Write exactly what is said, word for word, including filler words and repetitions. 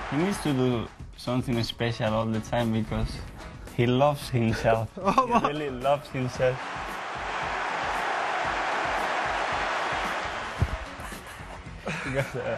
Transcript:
He needs to do something special all the time because he loves himself. Oh, he really loves himself. Because, uh,